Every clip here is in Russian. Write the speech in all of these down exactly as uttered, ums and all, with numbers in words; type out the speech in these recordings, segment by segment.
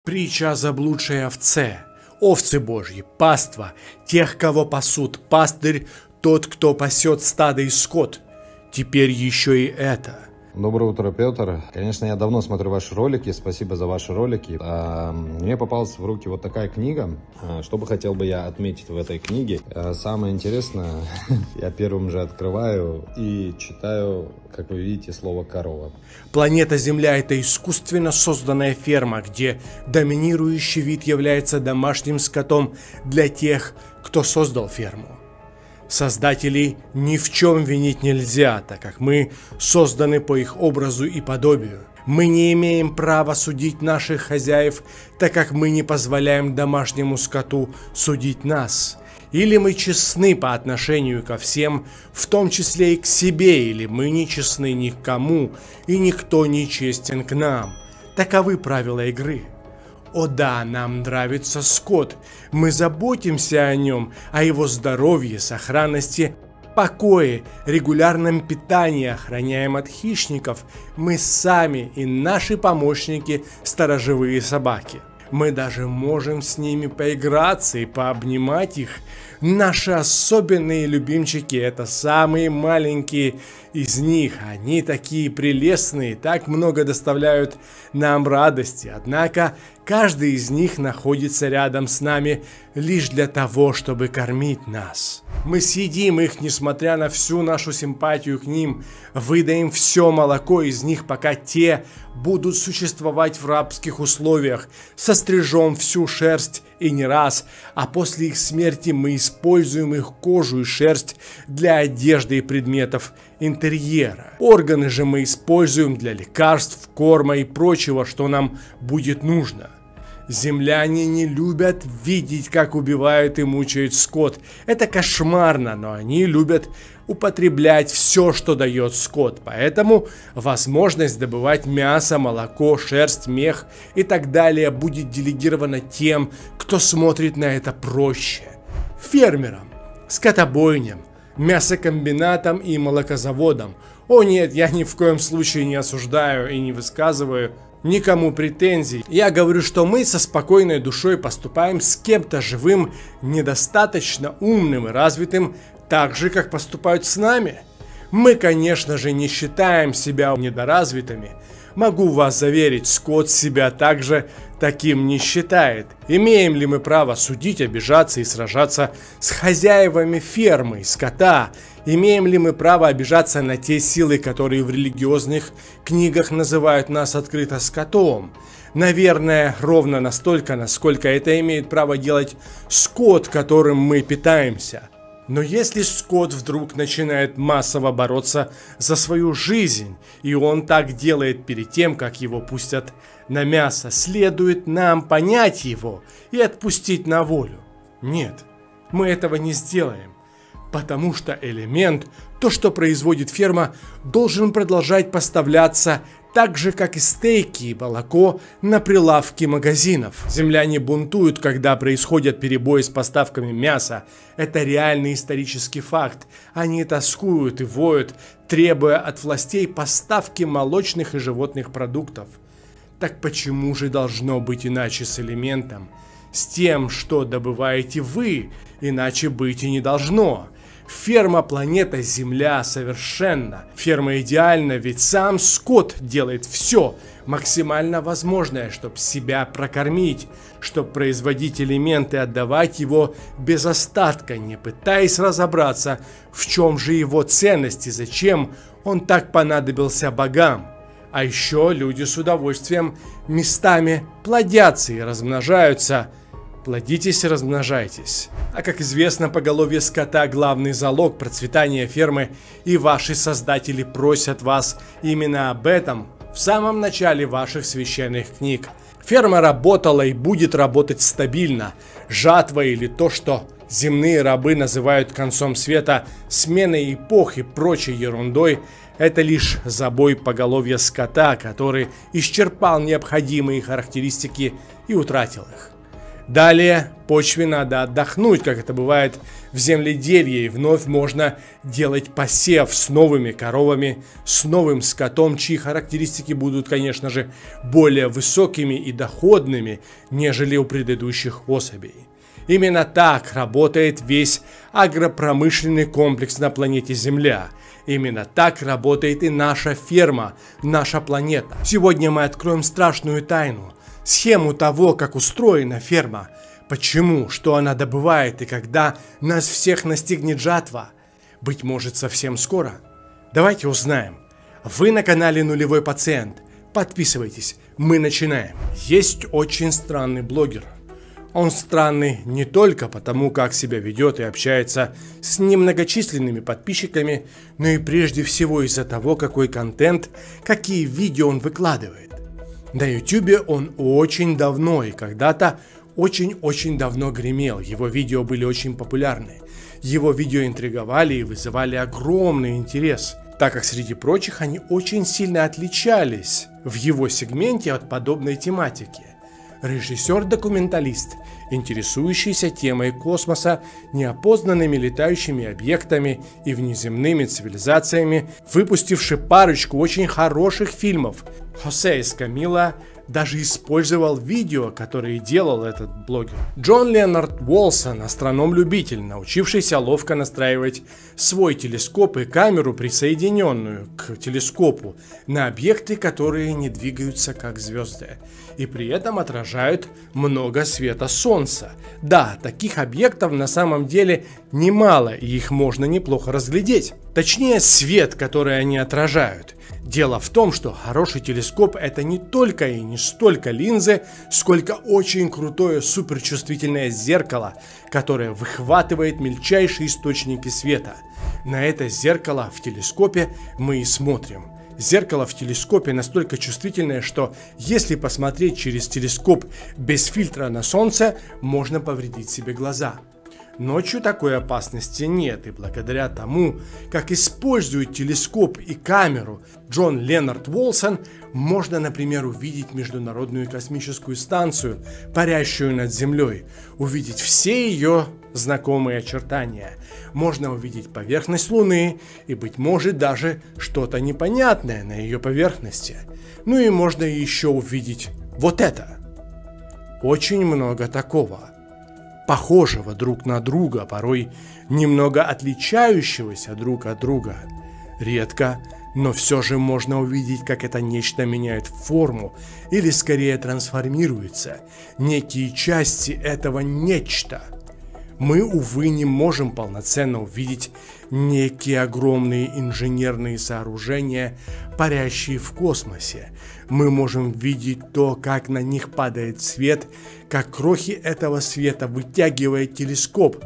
Притча о заблудшей овце. Овцы Божьи, паства, тех, кого пасут, пастырь, тот, кто пасет стадо и скот. Теперь еще и это. Доброе утро, Петр. Конечно, я давно смотрю ваши ролики, спасибо за ваши ролики. Мне попалась в руки вот такая книга. Что бы хотел бы я отметить в этой книге? Самое интересное, я первым же открываю и читаю, как вы видите, слово «корова». Планета Земля – это искусственно созданная ферма, где доминирующий вид является домашним скотом для тех, кто создал ферму. Создателей ни в чем винить нельзя, так как мы созданы по их образу и подобию. Мы не имеем права судить наших хозяев, так как мы не позволяем домашнему скоту судить нас. Или мы честны по отношению ко всем, в том числе и к себе, или мы не честны ни к кому, и никто не честен к нам. Таковы правила игры. О да, нам нравится скот, мы заботимся о нем, о его здоровье, сохранности, покое, регулярном питании, охраняем от хищников. Мы сами и наши помощники – сторожевые собаки. Мы даже можем с ними поиграться и пообнимать их. Наши особенные любимчики – это самые маленькие из них. Они такие прелестные, так много доставляют нам радости. Однако каждый из них находится рядом с нами лишь для того, чтобы кормить нас. Мы съедим их, несмотря на всю нашу симпатию к ним, выдаем все молоко из них, пока те будут существовать в рабских условиях, сострижем всю шерсть и не раз, а после их смерти мы используем их кожу и шерсть для одежды и предметов интерьера. Органы же мы используем для лекарств, корма и прочего, что нам будет нужно. Земляне не любят видеть, как убивают и мучают скот. Это кошмарно, но они любят употреблять все, что дает скот. Поэтому возможность добывать мясо, молоко, шерсть, мех и так далее будет делегирована тем, кто смотрит на это проще. Фермерам, скотобойням, мясокомбинатам и молокозаводам. О нет, я ни в коем случае не осуждаю и не высказываю никому претензий. Я говорю, что мы со спокойной душой поступаем с кем-то живым, недостаточно умным и развитым, так же, как поступают с нами. Мы, конечно же, не считаем себя недоразвитыми. Могу вас заверить, скот себя также таким не считает. Имеем ли мы право судить, обижаться и сражаться с хозяевами фермы, скота? Имеем ли мы право обижаться на те силы, которые в религиозных книгах называют нас открыто скотом? Наверное, ровно настолько, насколько это имеет право делать скот, которым мы питаемся. Но если скот вдруг начинает массово бороться за свою жизнь, и он так делает перед тем, как его пустят на мясо, следует нам понять его и отпустить на волю? Нет, мы этого не сделаем, потому что элемент, то, что производит ферма, должен продолжать поставляться так же, как и стейки и молоко на прилавки магазинов. Земляне бунтуют, когда происходят перебои с поставками мяса. Это реальный исторический факт. Они тоскуют и воют, требуя от властей поставки молочных и животных продуктов. Так почему же должно быть иначе с элементом? С тем, что добываете вы, иначе быть и не должно. Ферма планета Земля совершенна. Ферма идеальна, ведь сам скот делает все максимально возможное, чтобы себя прокормить, чтобы производить элементы и отдавать его без остатка, не пытаясь разобраться, в чем же его ценность и зачем он так понадобился богам. А еще люди с удовольствием местами плодятся и размножаются. Плодитесь и размножайтесь. А как известно, поголовье скота – главный залог процветания фермы, и ваши создатели просят вас именно об этом в самом начале ваших священных книг. Ферма работала и будет работать стабильно. Жатва или то, что земные рабы называют концом света, сменой эпох и прочей ерундой – это лишь забой поголовья скота, который исчерпал необходимые характеристики и утратил их. Далее почве надо отдохнуть, как это бывает в земледелии, и вновь можно делать посев с новыми коровами, с новым скотом, чьи характеристики будут, конечно же, более высокими и доходными, нежели у предыдущих особей. Именно так работает весь агропромышленный комплекс на планете Земля. Именно так работает и наша ферма, наша планета. Сегодня мы откроем страшную тайну, схему того, как устроена ферма, почему, что она добывает и когда нас всех настигнет жатва. Быть может, совсем скоро. Давайте узнаем. Вы на канале Нулевой Пациент. Подписывайтесь, мы начинаем. Есть очень странный блогер. Он странный не только потому, как себя ведет и общается с немногочисленными подписчиками, но и прежде всего из-за того, какой контент, какие видео он выкладывает. На ютубе он очень давно и когда-то очень-очень давно гремел, его видео были очень популярны. Его видео интриговали и вызывали огромный интерес, так как среди прочих они очень сильно отличались в его сегменте от подобной тематики. Режиссер-документалист, интересующийся темой космоса, неопознанными летающими объектами и внеземными цивилизациями, выпустивший парочку очень хороших фильмов. Хосе Эскамила даже использовал видео, которые делал этот блогер. Джон Ленард Уолсон, астроном-любитель, научившийся ловко настраивать свой телескоп и камеру, присоединенную к телескопу, на объекты, которые не двигаются как звезды, и при этом отражают много света Солнца. Да, таких объектов на самом деле немало, и их можно неплохо разглядеть. Точнее, свет, который они отражают. Дело в том, что хороший телескоп — это не только и не столько линзы, сколько очень крутое суперчувствительное зеркало, которое выхватывает мельчайшие источники света. На это зеркало в телескопе мы и смотрим. Зеркало в телескопе настолько чувствительное, что если посмотреть через телескоп без фильтра на солнце, можно повредить себе глаза. Ночью такой опасности нет, и благодаря тому, как использует телескоп и камеру Джон Ленард Уолсон, можно, например, увидеть Международную космическую станцию, парящую над Землей, увидеть все ее знакомые очертания. Можно увидеть поверхность Луны и, быть может, даже что-то непонятное на ее поверхности. Ну и можно еще увидеть вот это. Очень много такого. Похожего друг на друга, порой немного отличающегося друг от друга. Редко, но все же можно увидеть, как это нечто меняет форму или скорее трансформируется. Некие части этого нечто. Мы, увы, не можем полноценно увидеть некие огромные инженерные сооружения, парящие в космосе. Мы можем видеть то, как на них падает свет, как крохи этого света вытягивает телескоп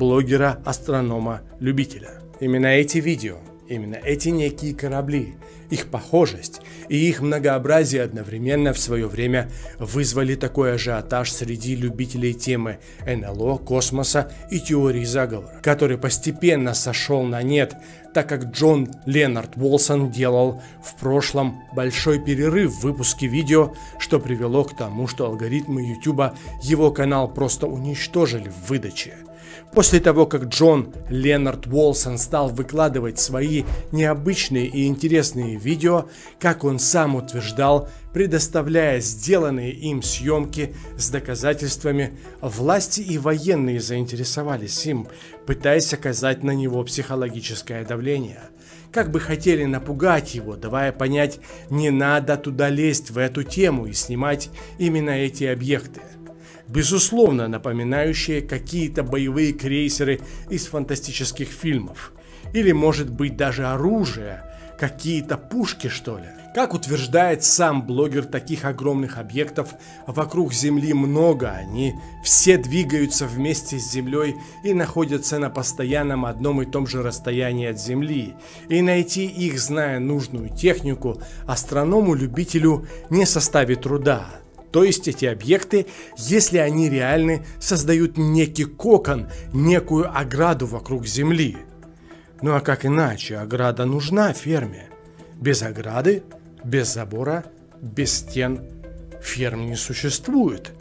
блогера-астронома-любителя. Именно эти видео, именно эти некие корабли, их похожесть и их многообразие одновременно в свое время вызвали такой ажиотаж среди любителей темы эн эл о, космоса и теории заговора, который постепенно сошел на нет, так как Джон Ленард Уолсон делал в прошлом большой перерыв в выпуске видео, что привело к тому, что алгоритмы YouTube его канал просто уничтожили в выдаче. После того, как Джон Ленард Уолсон стал выкладывать свои необычные и интересные видео, как он сам утверждал, предоставляя сделанные им съемки с доказательствами, власти и военные заинтересовались им, пытаясь оказать на него психологическое давление. Как бы хотели напугать его, давая понять, не надо туда лезть в эту тему и снимать именно эти объекты. Безусловно, напоминающие какие-то боевые крейсеры из фантастических фильмов. Или, может быть, даже оружие, какие-то пушки, что ли. Как утверждает сам блогер, таких огромных объектов вокруг Земли много, они все двигаются вместе с Землей и находятся на постоянном одном и том же расстоянии от Земли. И найти их, зная нужную технику, астроному-любителю не составит труда. То есть эти объекты, если они реальны, создают некий кокон, некую ограду вокруг Земли. Ну а как иначе? Ограда нужна ферме. Без ограды, без забора, без стен ферм не существует.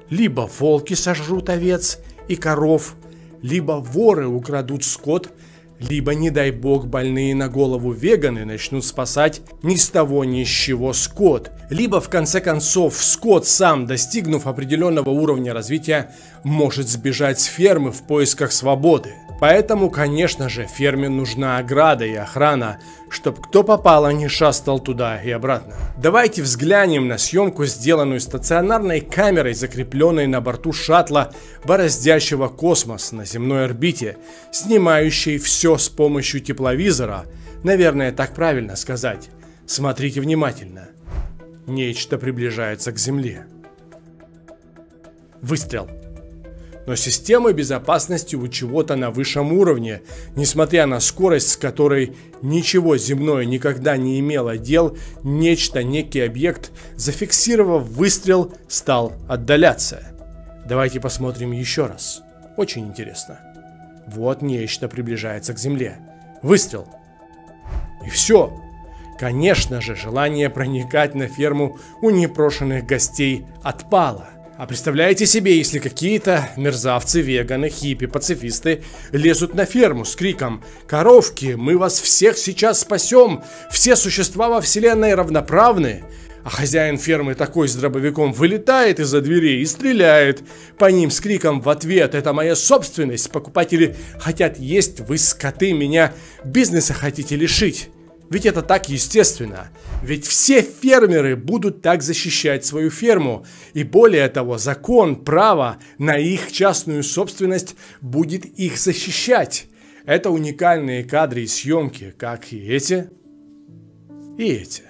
Либо волки сожрут овец и коров, либо воры украдут скот, либо, не дай бог, больные на голову веганы начнут спасать ни с того ни с чего скот. Либо, в конце концов, скот сам, достигнув определенного уровня развития, может сбежать с фермы в поисках свободы. Поэтому, конечно же, ферме нужна ограда и охрана, чтоб кто попало не шастал туда и обратно. Давайте взглянем на съемку, сделанную стационарной камерой, закрепленной на борту шаттла, бороздящего космос на земной орбите, снимающей все с помощью тепловизора. Наверное, так правильно сказать. Смотрите внимательно. Нечто приближается к Земле. Выстрел. Но системы безопасности у чего-то на высшем уровне, несмотря на скорость, с которой ничего земное никогда не имело дел, нечто, некий объект, зафиксировав выстрел, стал отдаляться. Давайте посмотрим еще раз. Очень интересно. Вот нечто приближается к Земле. Выстрел. И все. Конечно же, желание проникать на ферму у непрошенных гостей отпало. А представляете себе, если какие-то мерзавцы, веганы, хиппи, пацифисты лезут на ферму с криком: «Коровки, мы вас всех сейчас спасем! Все существа во вселенной равноправны!» А хозяин фермы такой с дробовиком вылетает из-за дверей и стреляет по ним с криком в ответ: «Это моя собственность! Покупатели хотят есть, вы, скоты, меня бизнеса хотите лишить!» Ведь это так естественно. Ведь все фермеры будут так защищать свою ферму. И более того, закон, право на их частную собственность будет их защищать. Это уникальные кадры и съемки, как и эти, и эти.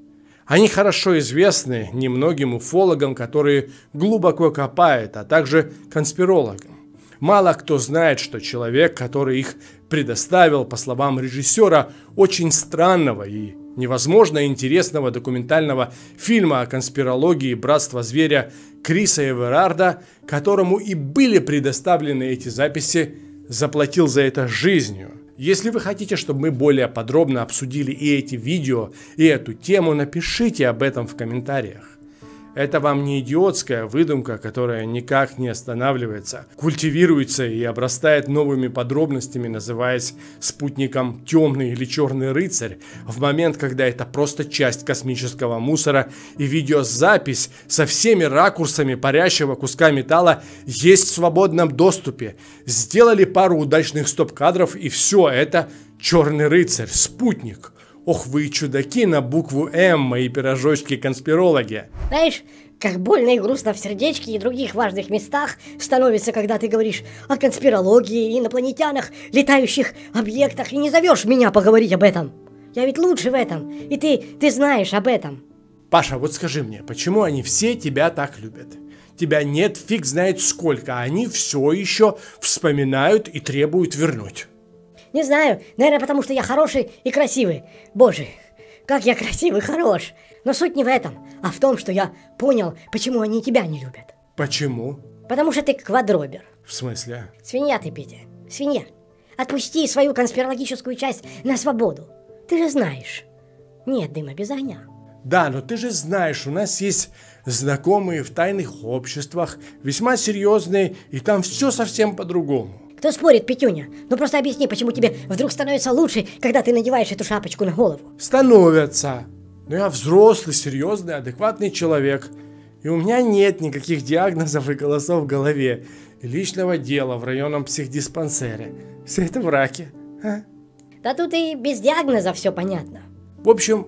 Они хорошо известны немногим уфологам, которые глубоко копают, а также конспирологам. Мало кто знает, что человек, который их предоставил, по словам режиссера, очень странного и невозможно интересного документального фильма о конспирологии «Братство зверя» Криса Эверарда, которому и были предоставлены эти записи, заплатил за это жизнью. Если вы хотите, чтобы мы более подробно обсудили и эти видео, и эту тему, напишите об этом в комментариях. Это вам не идиотская выдумка, которая никак не останавливается, культивируется и обрастает новыми подробностями, называясь спутником «Темный» или «Черный рыцарь», в момент, когда это просто часть космического мусора, и видеозапись со всеми ракурсами парящего куска металла есть в свободном доступе. Сделали пару удачных стоп-кадров, и все, это «Черный рыцарь», спутник. Ох вы чудаки на букву М, мои пирожочки-конспирологи. Знаешь, как больно и грустно в сердечке и других важных местах становится, когда ты говоришь о конспирологии, инопланетянах, летающих объектах, и не зовешь меня поговорить об этом. Я ведь лучше в этом, и ты, ты знаешь об этом. Паша, вот скажи мне, почему они все тебя так любят? Тебя нет фиг знает сколько, а они все еще вспоминают и требуют вернуть. Не знаю, наверное, потому что я хороший и красивый. Боже, как я красивый, хорош. Но суть не в этом, а в том, что я понял, почему они тебя не любят. Почему? Потому что ты квадробер. В смысле? Свинья ты, Петя, свинья. Отпусти свою конспирологическую часть на свободу. Ты же знаешь, нет дыма без огня. Да, но ты же знаешь, у нас есть знакомые в тайных обществах, весьма серьезные, и там все совсем по-другому. Кто спорит, Петюня? Ну просто объясни, почему тебе вдруг становится лучше, когда ты надеваешь эту шапочку на голову. Становятся. Но я взрослый, серьезный, адекватный человек. И у меня нет никаких диагнозов и голосов в голове. И личного дела в районном психдиспансере. Все это враки. А? Да тут и без диагноза все понятно. В общем,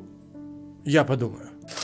я подумаю.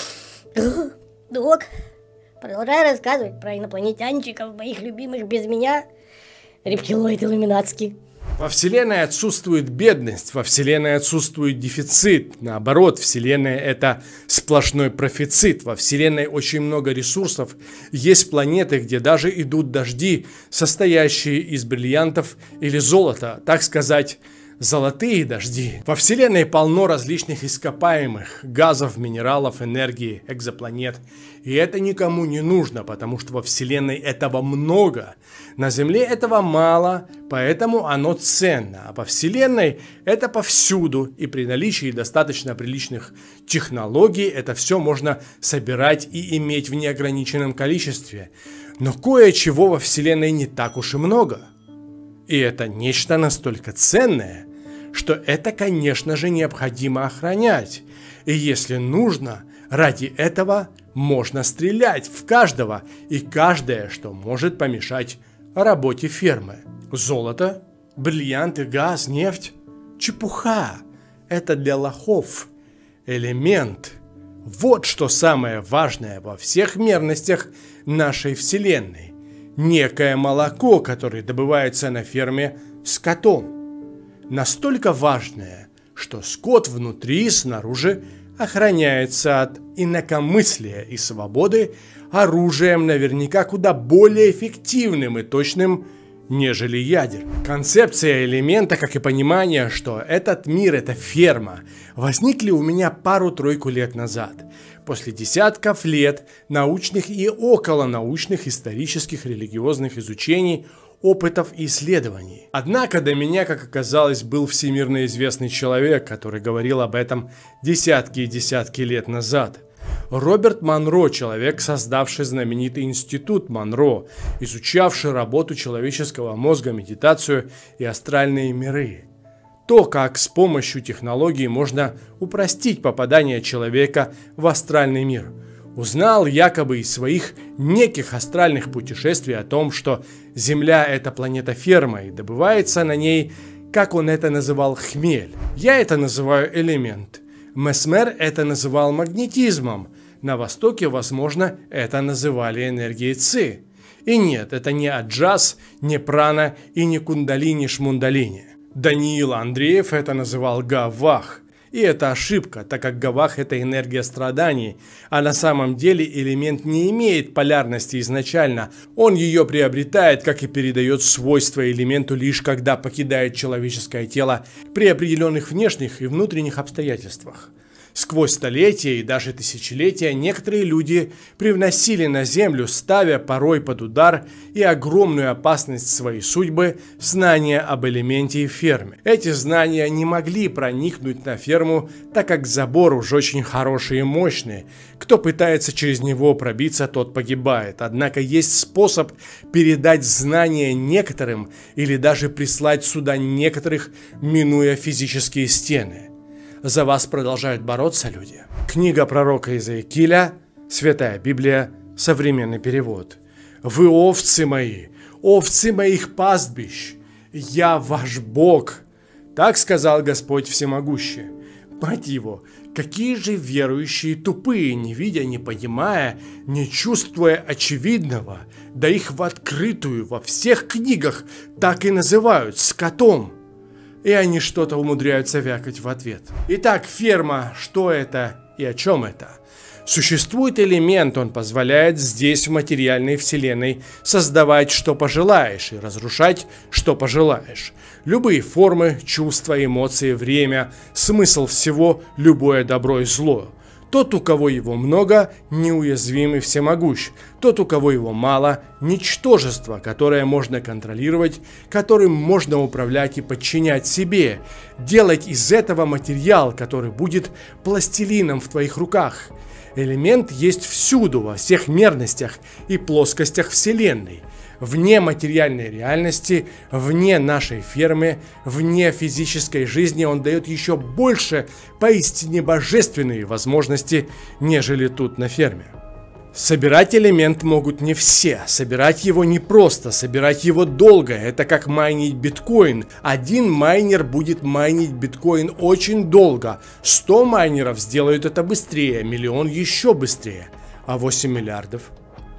Док, продолжай рассказывать про инопланетянчиков, моих любимых без меня. Рептилоид иллюминатский. Во Вселенной отсутствует бедность, во Вселенной отсутствует дефицит. Наоборот, Вселенная — это сплошной профицит. Во Вселенной очень много ресурсов. Есть планеты, где даже идут дожди, состоящие из бриллиантов или золота. Так сказать, Золотые дожди. Во Вселенной полно различных ископаемых, газов, минералов, энергии, экзопланет. И это никому не нужно, потому что во Вселенной этого много. На Земле этого мало, поэтому оно ценно. А во Вселенной это повсюду. И при наличии достаточно приличных технологий это все можно собирать и иметь в неограниченном количестве. Но кое-чего во Вселенной не так уж и много. И это нечто настолько ценное, что это, конечно же, необходимо охранять. И если нужно, ради этого можно стрелять в каждого и каждое, что может помешать работе фермы. Золото, бриллианты, газ, нефть – чепуха. Это для лохов. Элемент. Вот что самое важное во всех мерностях нашей Вселенной. Некое молоко, которое добывается на ферме скотом. Настолько важное, что скот внутри и снаружи охраняется от инакомыслия и свободы оружием наверняка куда более эффективным и точным, нежели ядер. Концепция элемента, как и понимание, что этот мир – это ферма, возникли у меня пару-тройку лет назад. После десятков лет научных и околонаучных, исторических, религиозных изучений, опытов и исследований. Однако до меня, как оказалось, был всемирно известный человек, который говорил об этом десятки и десятки лет назад. Роберт Монро, человек, создавший знаменитый институт Монро, изучавший работу человеческого мозга, медитацию и астральные миры. То, как с помощью технологий можно упростить попадание человека в астральный мир. Узнал якобы из своих неких астральных путешествий о том, что Земля – это планета-ферма и добывается на ней, как он это называл, хмель. Я это называю элемент. Месмер это называл магнетизмом. На Востоке, возможно, это называли энергией ци. И нет, это не аджаз, не прана и не кундалини-шмундалини. Даниил Андреев это называл гавах. И это ошибка, так как гавах – это энергия страданий, а на самом деле элемент не имеет полярности изначально. Он ее приобретает, как и передает свойства элементу лишь когда покидает человеческое тело при определенных внешних и внутренних обстоятельствах. Сквозь столетия и даже тысячелетия некоторые люди привносили на землю, ставя порой под удар и огромную опасность своей судьбы, знания об элементе и ферме. Эти знания не могли проникнуть на ферму, так как забор уж очень хороший и мощный. Кто пытается через него пробиться, тот погибает. Однако есть способ передать знания некоторым или даже прислать сюда некоторых, минуя физические стены. За вас продолжают бороться люди. Книга пророка Иезекииля, Святая Библия, современный перевод. Вы овцы мои, овцы моих пастбищ, я ваш Бог. Так сказал Господь Всемогущий. Мать его, какие же верующие тупые, не видя, не понимая, не чувствуя очевидного, да их в открытую во всех книгах так и называют скотом. И они что-то умудряются вякать в ответ. Итак, ферма, что это и о чем это? Существует элемент, он позволяет здесь, в материальной вселенной, создавать, что пожелаешь, и разрушать, что пожелаешь. Любые формы, чувства, эмоции, время, смысл всего, любое добро и зло. Тот, у кого его много, неуязвим и всемогущ. Тот, у кого его мало, ничтожество, которое можно контролировать, которым можно управлять и подчинять себе. Делать из этого материал, который будет пластилином в твоих руках. Элемент есть всюду, во всех мерностях и плоскостях Вселенной. Вне материальной реальности, вне нашей фермы, вне физической жизни он дает еще больше поистине божественные возможности, нежели тут на ферме. Собирать элемент могут не все, собирать его непросто, собирать его долго, это как майнить биткоин. Один майнер будет майнить биткоин очень долго, сто майнеров сделают это быстрее, миллион еще быстрее, а восемь миллиардов?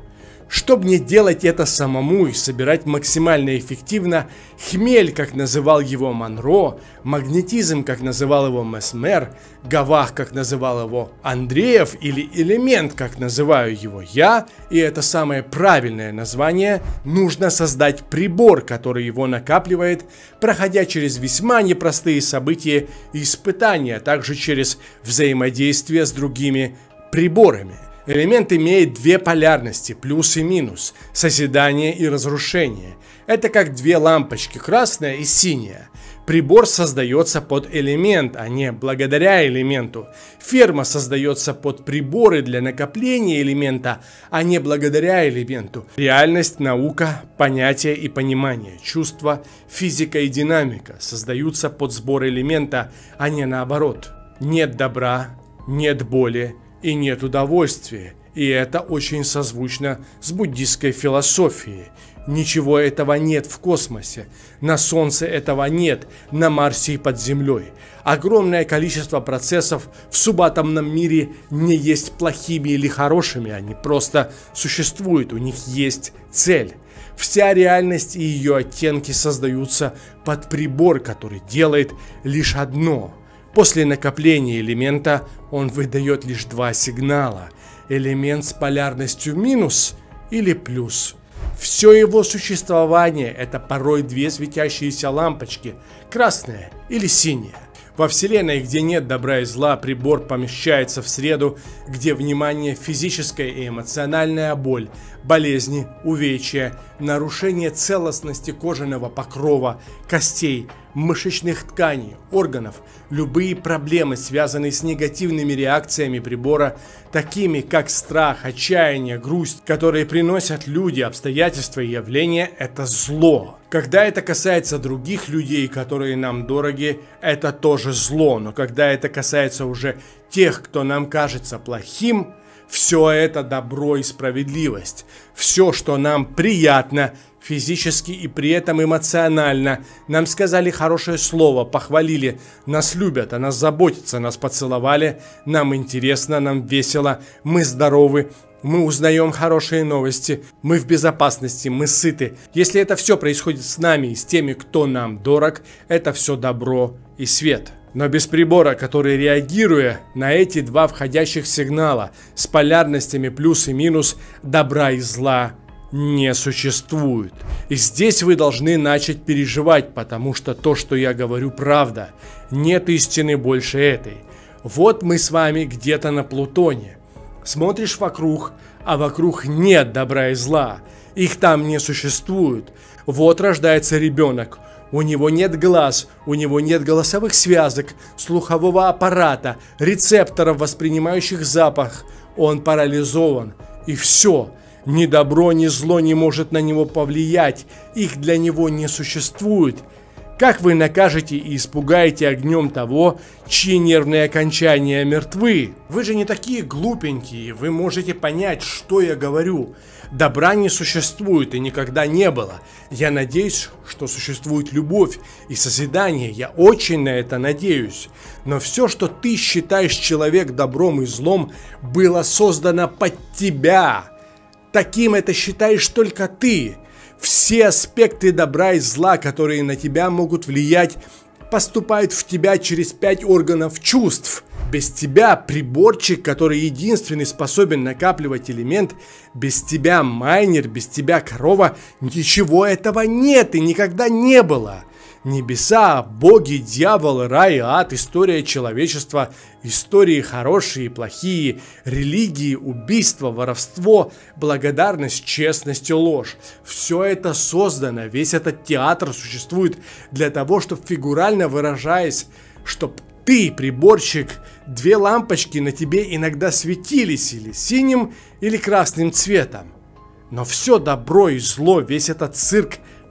Чтобы не делать это самому и собирать максимально эффективно, хмель, как называл его Монро, магнетизм, как называл его Месмер, гавах, как называл его Андреев, или элемент, как называю его я, и это самое правильное название, нужно создать прибор, который его накапливает, проходя через весьма непростые события и испытания, а также через взаимодействие с другими приборами. Элемент имеет две полярности, плюс и минус, созидание и разрушение. Это как две лампочки, красная и синяя. Прибор создается под элемент, а не благодаря элементу. Ферма создается под приборы для накопления элемента, а не благодаря элементу. Реальность, наука, понятие и понимание, чувства, физика и динамика создаются под сбор элемента, а не наоборот. Нет добра, нет боли и нет удовольствия, и это очень созвучно с буддистской философией. Ничего этого нет в космосе, на Солнце этого нет, на Марсе и под землей. Огромное количество процессов в субатомном мире не есть плохими или хорошими, они просто существуют, у них есть цель. Вся реальность и ее оттенки создаются под прибор, который делает лишь одно. После накопления элемента он выдает лишь два сигнала. Элемент с полярностью минус или плюс. Все его существование – это порой две светящиеся лампочки, красная или синяя. Во Вселенной, где нет добра и зла, прибор помещается в среду, где внимание, физическая и эмоциональная боль, болезни, увечья, нарушение целостности кожаного покрова, костей, мышечных тканей, органов, любые проблемы, связанные с негативными реакциями прибора, такими как страх, отчаяние, грусть, которые приносят люди, обстоятельства и явления, это зло. Когда это касается других людей, которые нам дороги, это тоже зло, но когда это касается уже тех, кто нам кажется плохим, все это добро и справедливость. Все, что нам приятно физически и при этом эмоционально. Нам сказали хорошее слово, похвалили, нас любят, о нас заботятся, нас поцеловали, нам интересно, нам весело, мы здоровы. Мы узнаем хорошие новости, мы в безопасности, мы сыты. Если это все происходит с нами и с теми, кто нам дорог, это все добро и свет. Но без прибора, который, реагируя на эти два входящих сигнала с полярностями плюс и минус, добра и зла не существует. И здесь вы должны начать переживать, потому что то, что я говорю, правда. Нет истины больше этой. Вот мы с вами где-то на Плутоне. Смотришь вокруг, а вокруг нет добра и зла. Их там не существует. Вот рождается ребенок. У него нет глаз, у него нет голосовых связок, слухового аппарата, рецепторов, воспринимающих запах. Он парализован. И все. Ни добро, ни зло не может на него повлиять. Их для него не существует. Как вы накажете и испугаете огнем того, чьи нервные окончания мертвы? Вы же не такие глупенькие, вы можете понять, что я говорю. Добра не существует и никогда не было. Я надеюсь, что существует любовь и созидание, я очень на это надеюсь. Но все, что ты считаешь человек добром и злом, было создано под тебя. Таким это считаешь только ты. Все аспекты добра и зла, которые на тебя могут влиять, поступают в тебя через пять органов чувств. Без тебя приборчик, который единственный способен накапливать элемент, без тебя майнер, без тебя корова, ничего этого нет и никогда не было. Небеса, боги, дьявол, рай, ад, история человечества, истории хорошие и плохие, религии, убийства, воровство, благодарность, честность и ложь. Все это создано, весь этот театр существует для того, чтобы, фигурально выражаясь, чтобы ты, приборщик, две лампочки на тебе иногда светились или синим, или красным цветом. Но все добро и зло, весь этот цирк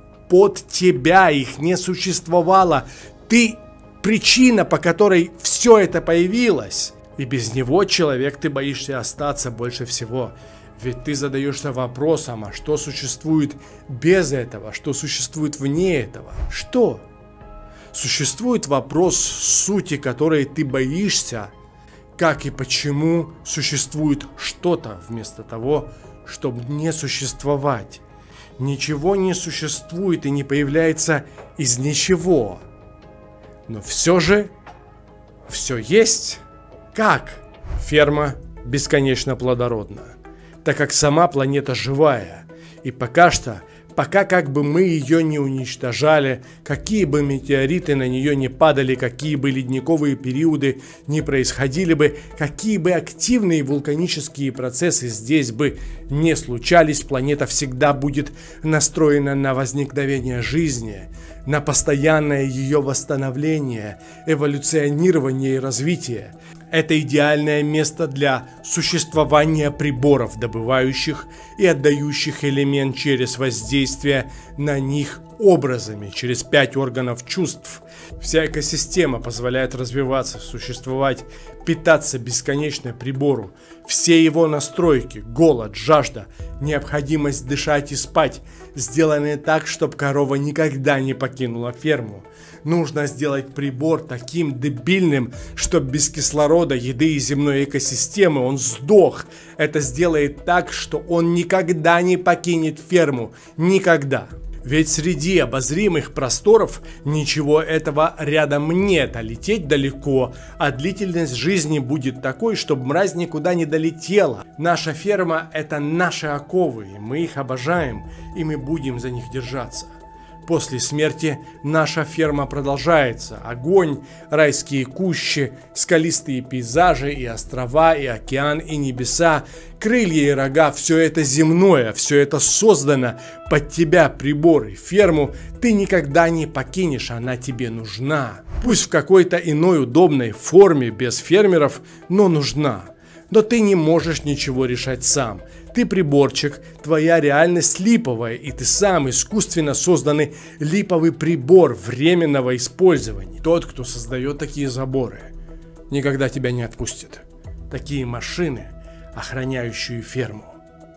под тебя, их не существовало. Ты причина, по которой все это появилось. И без него, человек, ты боишься остаться больше всего. Ведь ты задаешься вопросом, а что существует без этого, что существует вне этого? Что? Существует вопрос сути, которой ты боишься, как и почему существует что-то вместо того, чтобы не существовать. Ничего не существует и не появляется из ничего. Но все же, все есть. Как? Ферма бесконечно плодородна, так как сама планета живая. И пока что, пока как бы мы ее не уничтожали, какие бы метеориты на нее не падали, какие бы ледниковые периоды не происходили бы, какие бы активные вулканические процессы здесь бы не случались, планета всегда будет настроена на возникновение жизни, на постоянное ее восстановление, эволюционирование и развитие. Это идеальное место для существования приборов, добывающих и отдающих элемент через воздействие на них образами, через пять органов чувств. Вся экосистема позволяет развиваться, существовать, питаться бесконечно прибору. Все его настройки, голод, жажда, необходимость дышать и спать сделаны так, чтобы корова никогда не покинула ферму. Нужно сделать прибор таким дебильным, чтобы без кислорода, еды и земной экосистемы он сдох. Это сделает так, что он никогда не покинет ферму. Никогда. Ведь среди обозримых просторов ничего этого рядом нет, а лететь далеко, а длительность жизни будет такой, чтобы мразь никуда не долетела. Наша ферма – это наши оковы, и мы их обожаем, и мы будем за них держаться. После смерти наша ферма продолжается. Огонь, райские кущи, скалистые пейзажи и острова, и океан, и небеса, крылья и рога – все это земное, все это создано под тебя, приборы. Ферму ты никогда не покинешь, она тебе нужна. Пусть в какой-то иной удобной форме, без фермеров, но нужна. Но ты не можешь ничего решать сам. Ты приборчик, твоя реальность липовая, и ты сам искусственно созданный липовый прибор временного использования. Тот, кто создает такие заборы, никогда тебя не отпустит. Такие машины, охраняющие ферму.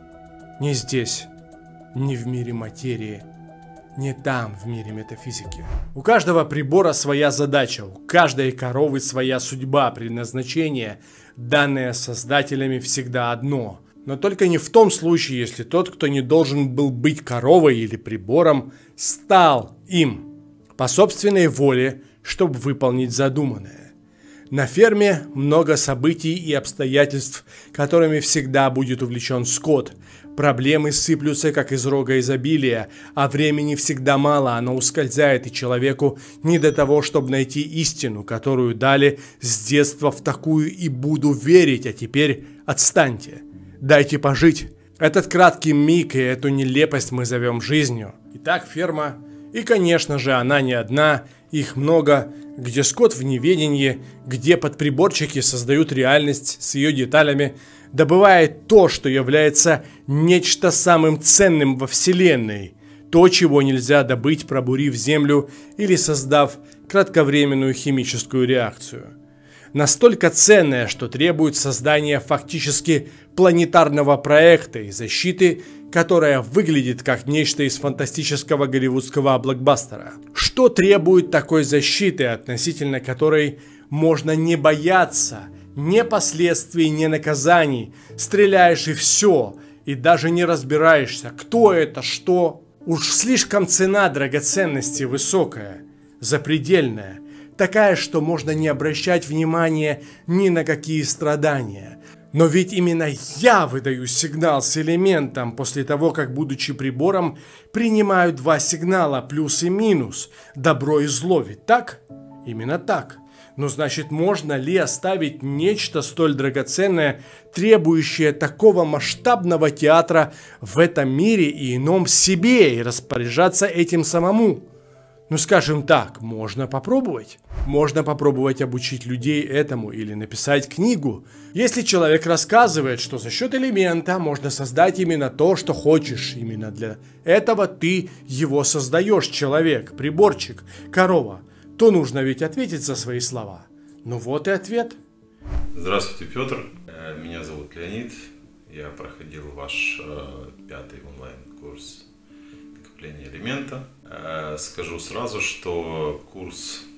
Не здесь, не в мире материи, не там, в мире метафизики. У каждого прибора своя задача, у каждой коровы своя судьба, предназначение, данное создателями всегда одно. Но только не в том случае, если тот, кто не должен был быть коровой или прибором, стал им по собственной воле, чтобы выполнить задуманное. На ферме много событий и обстоятельств, которыми всегда будет увлечен скот. Проблемы сыплются, как из рога изобилия, а времени всегда мало, оно ускользает, и человеку не до того, чтобы найти истину, которую дали с детства в такую и буду верить, а теперь отстаньте. Дайте пожить. Этот краткий миг и эту нелепость мы зовем жизнью. Итак, ферма. И, конечно же, она не одна. Их много. Где скот в неведении, где подприборчики создают реальность с ее деталями, добывает то, что является нечто самым ценным во Вселенной. То, чего нельзя добыть, пробурив землю или создав кратковременную химическую реакцию. Настолько ценное, что требует создания фактически планетарного проекта и защиты, которая выглядит как нечто из фантастического голливудского блокбастера. Что требует такой защиты, относительно которой можно не бояться ни последствий, ни наказаний, стреляешь и все, и даже не разбираешься, кто это, что. Уж слишком цена драгоценности высокая, запредельная. Такая, что можно не обращать внимания ни на какие страдания. Но ведь именно я выдаю сигнал с элементом после того, как, будучи прибором, принимаю два сигнала, плюс и минус, добро и зло, ведь так? Именно так. Но значит, можно ли оставить нечто столь драгоценное, требующее такого масштабного театра в этом мире и ином себе, и распоряжаться этим самому? Ну, скажем так, можно попробовать. Можно попробовать обучить людей этому или написать книгу. Если человек рассказывает, что за счет элемента можно создать именно то, что хочешь, именно для этого ты его создаешь, человек, приборчик, корова, то нужно ведь ответить за свои слова. Ну вот и ответ. Здравствуйте, Петр. Меня зовут Леонид. Я проходил ваш э, пятый онлайн-курс накопления элемента. Скажу сразу, что курс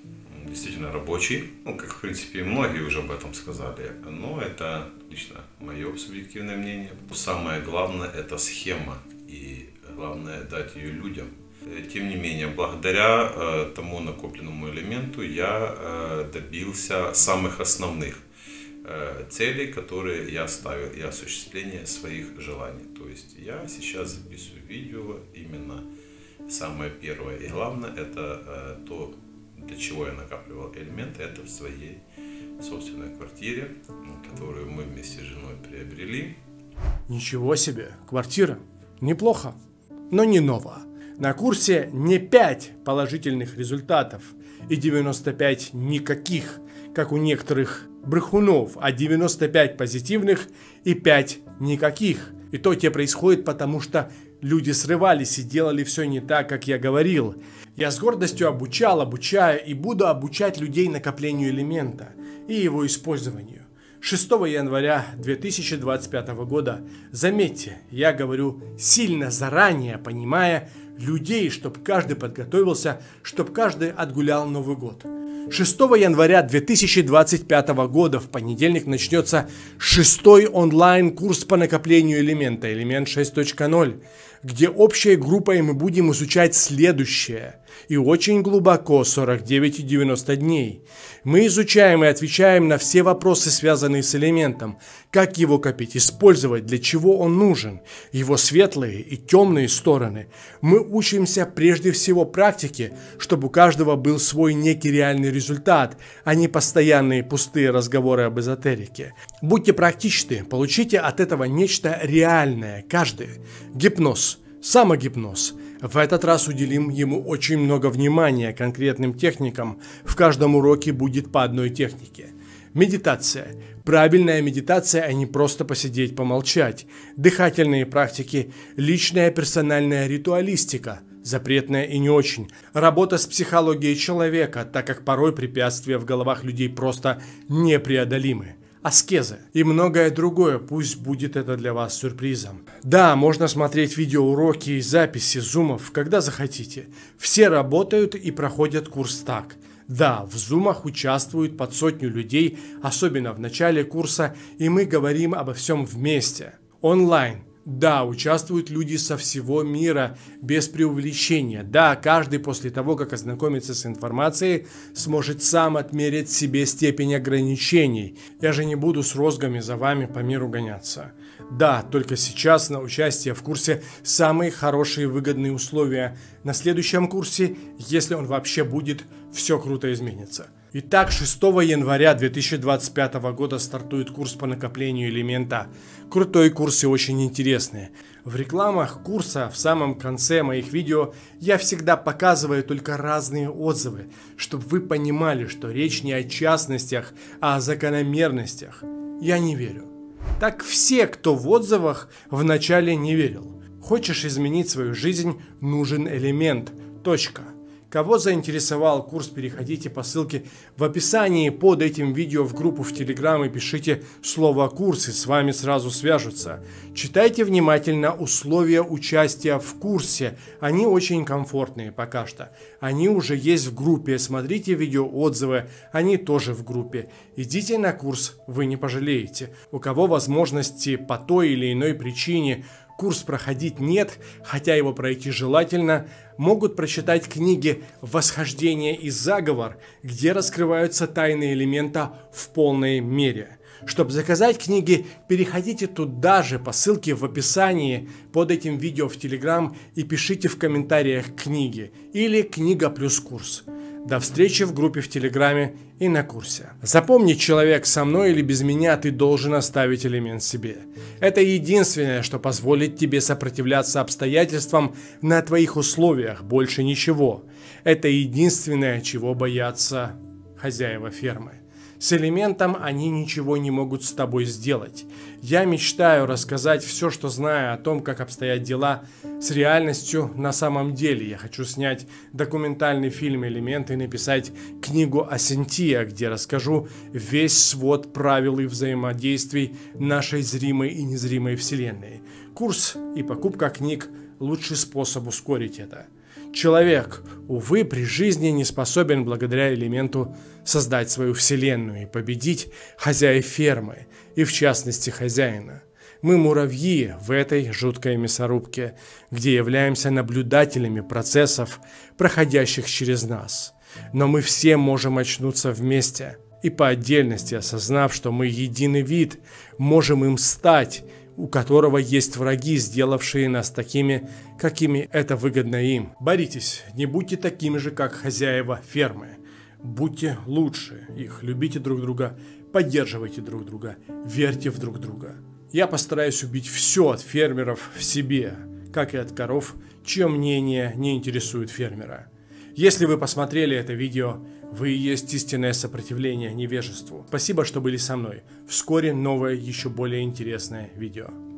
действительно рабочий, ну, как, в принципе, многие уже об этом сказали, но это лично мое субъективное мнение. Самое главное – это схема, и главное – дать ее людям. Тем не менее, благодаря э, тому накопленному элементу я э, добился самых основных э, целей, которые я ставил, и осуществления своих желаний. То есть я сейчас записываю видео именно самое первое и главное – это э, то, для чего я накапливал элементы, это в своей собственной квартире, которую мы вместе с женой приобрели. Ничего себе, квартира. Неплохо, но не ново. На курсе не пять положительных результатов и девяносто пять никаких, как у некоторых брехунов, а девяносто пять позитивных и пять никаких. И то те происходит потому, что люди срывались и делали все не так, как я говорил. Я с гордостью обучал, обучаю и буду обучать людей накоплению элемента и его использованию. шестого января две тысячи двадцать пятого года, заметьте, я говорю сильно заранее, понимая людей, чтобы каждый подготовился, чтобы каждый отгулял Новый год. шестого января две тысячи двадцать пятого года в понедельник начнется шестой онлайн-курс по накоплению элемента, элемент шесть точка ноль, где общей группой мы будем изучать следующее. И очень глубоко, сорок девять и девяносто дней. Мы изучаем и отвечаем на все вопросы, связанные с элементом. Как его копить, использовать, для чего он нужен, его светлые и темные стороны. Мы учимся прежде всего практике, чтобы у каждого был свой некий реальный результат, а не постоянные пустые разговоры об эзотерике. Будьте практичны, получите от этого нечто реальное, каждый. Гипноз, самогипноз. В этот раз уделим ему очень много внимания конкретным техникам. В каждом уроке будет по одной технике. Медитация. Правильная медитация, а не просто посидеть, помолчать. Дыхательные практики. Личная персональная ритуалистика. Запретная и не очень. Работа с психологией человека, так как порой препятствия в головах людей просто непреодолимы. Аскезы и многое другое, пусть будет это для вас сюрпризом. Да, можно смотреть видеоуроки и записи зумов, когда захотите. Все работают и проходят курс так. Да, в зумах участвуют под сотню людей, особенно в начале курса, и мы говорим обо всем вместе. Онлайн. Да, участвуют люди со всего мира, без преувеличения. Да, каждый после того, как ознакомится с информацией, сможет сам отмерить себе степень ограничений. Я же не буду с розгами за вами по миру гоняться. Да, только сейчас на участие в курсе самые хорошие выгодные условия. На следующем курсе, если он вообще будет, все круто изменится. Итак, шестого января две тысячи двадцать пятого года стартует курс по накоплению элемента. Крутой курс и очень интересный. В рекламах курса в самом конце моих видео я всегда показываю только разные отзывы, чтобы вы понимали, что речь не о частностях, а о закономерностях. Я не верю. Так все, кто в отзывах, вначале не верил. Хочешь изменить свою жизнь, нужен элемент. Точка. Кого заинтересовал курс, переходите по ссылке в описании под этим видео в группу в Telegram и пишите слово «курс», и с вами сразу свяжутся. Читайте внимательно условия участия в курсе, они очень комфортные пока что. Они уже есть в группе, смотрите видеоотзывы, они тоже в группе. Идите на курс, вы не пожалеете. У кого возможности по той или иной причине курс проходить нет, хотя его пройти желательно, могут прочитать книги «Восхождение и заговор», где раскрываются тайны элемента в полной мере. Чтобы заказать книги, переходите туда же по ссылке в описании под этим видео в Telegram и пишите в комментариях книги или «Книга плюс курс». До встречи в группе в Телеграме и на курсе. Запомни, человек, со мной или без меня ты должен оставить элемент себе. Это единственное, что позволит тебе сопротивляться обстоятельствам на твоих условиях, больше ничего. Это единственное, чего боятся хозяева фермы. С элементом они ничего не могут с тобой сделать. Я мечтаю рассказать все, что знаю о том, как обстоят дела с реальностью на самом деле. Я хочу снять документальный фильм «Элементы» и написать книгу «Асентия», где расскажу весь свод правил и взаимодействий нашей зримой и незримой вселенной. Курс и покупка книг – лучший способ ускорить это. Человек, увы, при жизни не способен благодаря элементу создать свою вселенную и победить хозяев фермы, и в частности хозяина. Мы муравьи в этой жуткой мясорубке, где являемся наблюдателями процессов, проходящих через нас. Но мы все можем очнуться вместе и по отдельности, осознав, что мы единый вид, можем им стать, у которого есть враги, сделавшие нас такими, какими это выгодно им. Боритесь, не будьте такими же, как хозяева фермы. Будьте лучше их, любите друг друга, поддерживайте друг друга, верьте в друг друга. Я постараюсь убить все от фермеров в себе, как и от коров, чье мнение не интересует фермера. Если вы посмотрели это видео, вы и есть истинное сопротивление невежеству. Спасибо, что были со мной. Вскоре новое, еще более интересное видео.